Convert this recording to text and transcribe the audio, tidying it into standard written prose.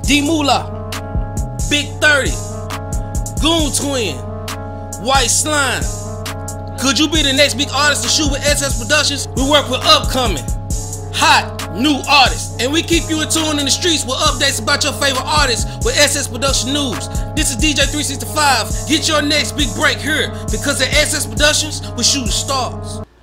D Moolah, Big 30, Goon Twin, White Slime. Could you be the next big artist to shoot with SS Productions? We work with upcoming, hot, new artists, and we keep you in tune in the streets with updates about your favorite artists with SS Production News. This is DJ 365. Get your next big break here because at SS Productions, we shoot stars.